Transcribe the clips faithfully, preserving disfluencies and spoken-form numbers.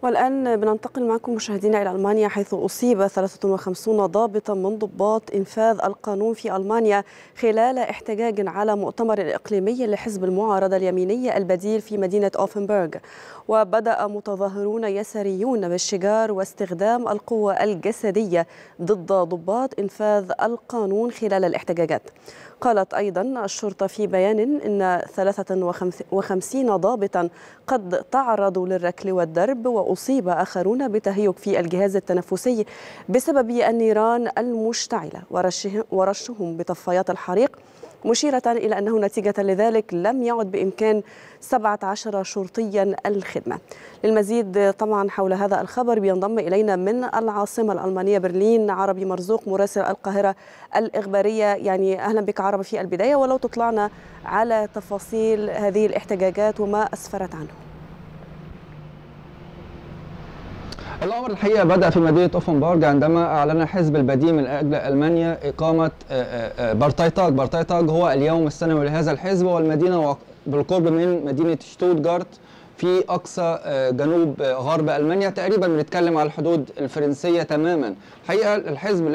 والآن بننتقل معكم مشاهدينا إلى ألمانيا، حيث أصيب ثلاثة وخمسين ضابطا من ضباط إنفاذ القانون في ألمانيا خلال احتجاج على مؤتمر إقليمي لحزب المعارضة اليميني البديل في مدينة أوفنبرغ. وبدأ متظاهرون يساريون بالشجار واستخدام القوة الجسدية ضد ضباط إنفاذ القانون خلال الاحتجاجات. قالت أيضا الشرطة في بيان إن ثلاثة وخمسين ضابطا قد تعرضوا للركل والضرب، وأصيب آخرون بتهيج في الجهاز التنفسي بسبب النيران المشتعلة ورشهم بطفايات الحريق، مشيرة إلى أنه نتيجة لذلك لم يعد بإمكان سبعة عشر شرطيا الخدمة. للمزيد طبعا حول هذا الخبر بينضم إلينا من العاصمة الألمانية برلين عربي مرزوق مراسل القاهرة الإخبارية. يعني أهلا بك عربي في البداية، ولو تطلعنا على تفاصيل هذه الاحتجاجات وما أسفرت عنه. الأمر الحقيقة بدأ في مدينة أوفنبرغ عندما أعلن حزب البديل من أجل ألمانيا إقامة بارتايتاغ. بارتايتاغ هو اليوم السنوي لهذا الحزب، والمدينة بالقرب من مدينة شتوتغارت في أقصى جنوب غرب ألمانيا، تقريبا بنتكلم على الحدود الفرنسية تماما. الحقيقة الحزب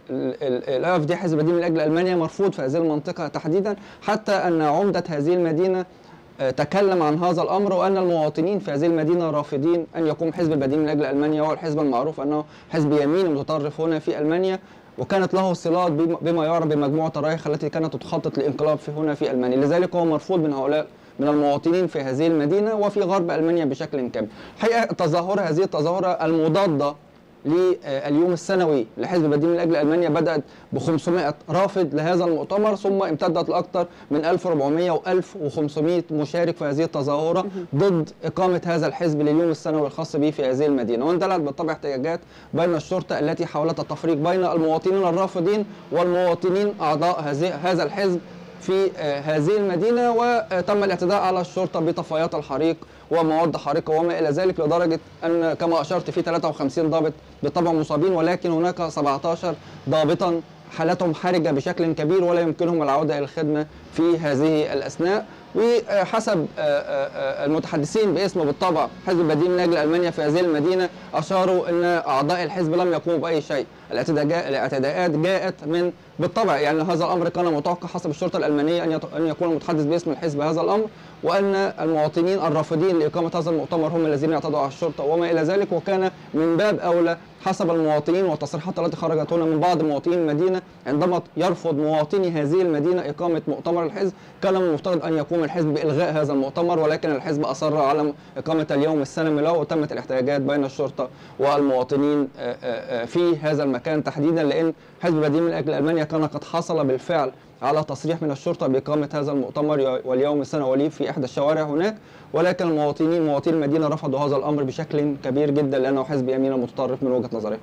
الأي إف دي حزب البديل من أجل ألمانيا مرفوض في هذه المنطقة تحديدا، حتى أن عمدة هذه المدينة تكلم عن هذا الأمر، وأن المواطنين في هذه المدينة رافضين أن يقوم حزب البديل من أجل ألمانيا، وهو الحزب المعروف أنه حزب يميني متطرف هنا في ألمانيا، وكانت له صلات بما يعرف بمجموعة الرايخ التي كانت تخطط للانقلاب في هنا في ألمانيا. لذلك هو مرفوض من هؤلاء من المواطنين في هذه المدينة وفي غرب ألمانيا بشكل كامل. الحقيقة التظاهرة هذه التظاهرة المضادة لليوم السنوي لحزب البديل من أجل ألمانيا بدأت ب خمسمائة رافض لهذا المؤتمر، ثم امتدت لأكثر من ألف وأربعمائة و ألف وخمسمائة مشارك في هذه التظاهرة ضد إقامة هذا الحزب لليوم السنوي الخاص به في هذه المدينة. واندلعت بالطبع احتجاجات بين الشرطة التي حاولت التفريق بين المواطنين الرافضين والمواطنين أعضاء هذا الحزب في هذه المدينة، وتم الاعتداء على الشرطة بطفايات الحريق ومواد حارقة وما إلى ذلك، لدرجة أن كما أشرت في ثلاثة وخمسين ضابط بالطبع مصابين، ولكن هناك سبعة عشر ضابطا حالتهم حرجة بشكل كبير ولا يمكنهم العودة إلى الخدمة في هذه الأثناء. وحسب المتحدثين باسم بالطبع حزب البديل من أجل ألمانيا في هذه المدينة، أشاروا أن أعضاء الحزب لم يقوموا بأي شيء. الاعتداءات جاءت من بالطبع يعني هذا الأمر كان متوقع حسب الشرطة الألمانية أن يكون المتحدث باسم الحزب هذا الأمر، وأن المواطنين الرافضين لإقامة هذا المؤتمر هم الذين اعتدوا على الشرطة وما إلى ذلك. وكان من باب أولى حسب المواطنين والتصريحات التي خرجت هنا من بعض مواطنين المدينة، عندما يرفض مواطني هذه المدينة إقامة مؤتمر الحزب كان من المفترض أن يقوم الحزب بإلغاء هذا المؤتمر، ولكن الحزب أصر على إقامة اليوم السنوي له، وتمت الاحتجاجات بين الشرطة والمواطنين في هذا المكان تحديدا، لأن حزب البديل من أجل ألمانيا كان قد حصل بالفعل على تصريح من الشرطة بإقامة هذا المؤتمر واليوم السنوي في إحدى الشوارع هناك، ولكن المواطنين مواطني المدينة رفضوا هذا الأمر بشكل كبير جدا لأنه حزب يمين متطرف من وجهة نظري.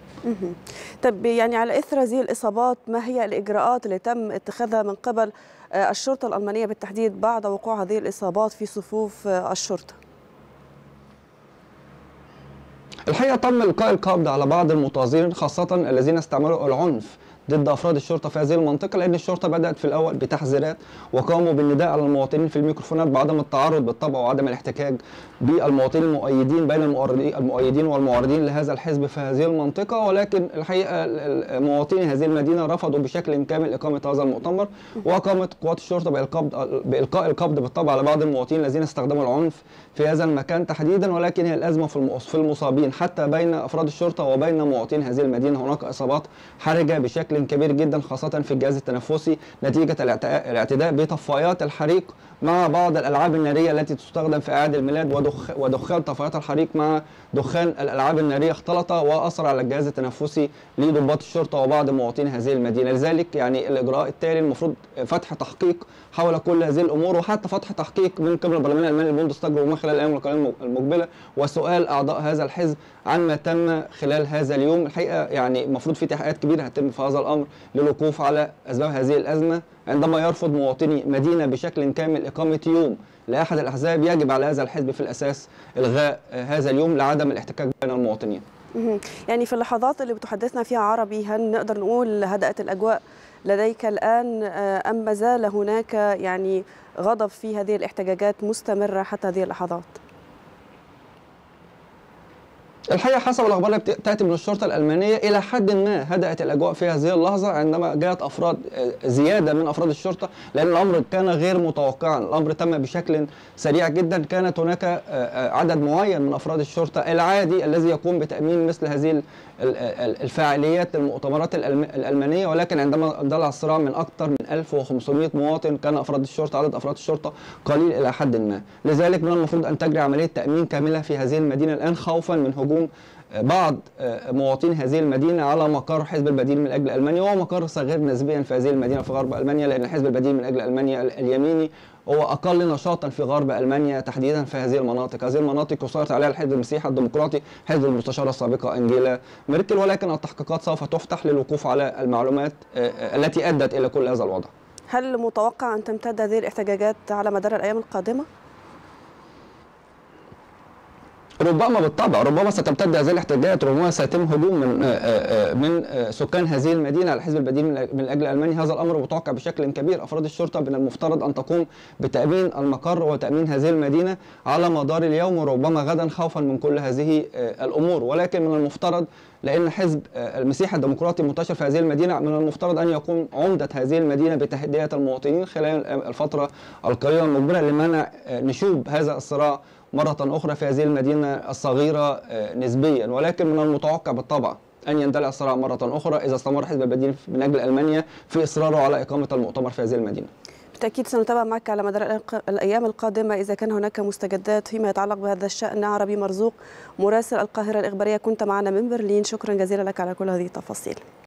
طب يعني على إثر هذه الإصابات ما هي الإجراءات اللي تم اتخاذها من قبل الشرطة الألمانية بالتحديد بعد وقوع هذه الإصابات في صفوف الشرطة؟ الحقيقة تم إلقاء القبض على بعض المتظاهرين خاصة الذين استعملوا العنف ضد أفراد الشرطة في هذه المنطقة، لأن الشرطة بدأت في الأول بتحذيرات وقاموا بالنداء على المواطنين في الميكروفونات بعدم التعرض بالطبع وعدم الاحتكاك بالمواطنين المؤيدين بين المؤيدين والمعارضين لهذا الحزب في هذه المنطقة. ولكن الحقيقة مواطني هذه المدينة رفضوا بشكل كامل إقامة هذا المؤتمر، وقامت قوات الشرطة بإلقاء القبض بالطبع على بعض المواطنين الذين استخدموا العنف في هذا المكان تحديدا. ولكن هي الأزمة في المصابين حتى بين أفراد الشرطة وبين مواطنين هذه المدينة. هناك إصابات حرجة بشكل كبير جدا خاصة في الجهاز التنفسي نتيجة الاعتداء بطفايات الحريق مع بعض الألعاب النارية التي تستخدم في أعياد الميلاد، ودخ ودخان طفايات الحريق مع دخان الألعاب النارية اختلط وأثر على الجهاز التنفسي لضباط الشرطة وبعض مواطنين هذه المدينة. لذلك يعني الإجراء التالي المفروض فتح تحقيق حول كل هذه الأمور، وحتى فتح تحقيق من قبل البرلمان الألماني البوندستاج ومن خلال الأيام القليلة المقبلة، وسؤال أعضاء هذا الحزب عما تم خلال هذا اليوم. الحقيقة يعني المفروض في تحقيقات كبيرة هتتم في هذا الأمر للوقوف على أسباب هذه الأزمة. عندما يرفض مواطني مدينة بشكل كامل إقامة يوم لأحد الأحزاب، يجب على هذا الحزب في الأساس إلغاء هذا اليوم لعدم الاحتكاك بين المواطنين. يعني في اللحظات اللي بتحدثنا فيها عربي، هل نقدر نقول هدأت الأجواء لديك الآن أم ما زال هناك يعني غضب في هذه الاحتجاجات مستمرة حتى هذه اللحظات؟ الحقيقه حسب الاخبار اللي تاتي من الشرطه الالمانيه الى حد ما هدات الاجواء في هذه اللحظه عندما جاءت افراد زياده من افراد الشرطه، لان الامر كان غير متوقعا، الامر تم بشكل سريع جدا. كانت هناك عدد معين من افراد الشرطه العادي الذي يقوم بتامين مثل هذه الفعاليات للمؤتمرات الالمانيه، ولكن عندما اندلع الصراع من اكثر من ألف وخمسمائة مواطن كان افراد الشرطه عدد افراد الشرطه قليل الى حد ما، لذلك من المفروض ان تجري عمليه تامين كامله في هذه المدينه الان خوفا من هجوم بعض مواطني هذه المدينه على مقر حزب البديل من اجل المانيا، وهو مقر صغير نسبيا في هذه المدينه في غرب المانيا، لان حزب البديل من اجل المانيا اليميني هو اقل نشاطا في غرب المانيا تحديدا في هذه المناطق، هذه المناطق يسيطر عليها الحزب المسيحي الديمقراطي حزب المستشاره السابقه انجيلا ميركل، ولكن التحقيقات سوف تفتح للوقوف على المعلومات التي ادت الى كل هذا الوضع. هل متوقع ان تمتد هذه الاحتجاجات على مدار الايام القادمه؟ ربما بالطبع، ربما ستمتد هذه الاحتجاجات، ربما سيتم هجوم من من سكان هذه المدينه على حزب البديل من اجل المانيا، هذا الامر متوقع بشكل كبير. افراد الشرطه من المفترض ان تقوم بتامين المقر وتامين هذه المدينه على مدار اليوم وربما غدا خوفا من كل هذه الامور، ولكن من المفترض لان حزب المسيحي الديمقراطي منتشر في هذه المدينه من المفترض ان يقوم عمده هذه المدينه بتهدئه المواطنين خلال الفتره القريبه المقبله لمنع نشوب هذا الصراع مرة أخرى في هذه المدينة الصغيرة نسبيا، ولكن من المتوقع بالطبع أن يندلع الصراع مرة أخرى إذا استمر حزب البديل من أجل ألمانيا في إصراره على إقامة المؤتمر في هذه المدينة. بالتأكيد سنتابع معك على مدار الأيام القادمة إذا كان هناك مستجدات فيما يتعلق بهذا الشأن. عربي مرزوق مراسل القاهرة الإخبارية كنت معنا من برلين، شكرا جزيلا لك على كل هذه التفاصيل.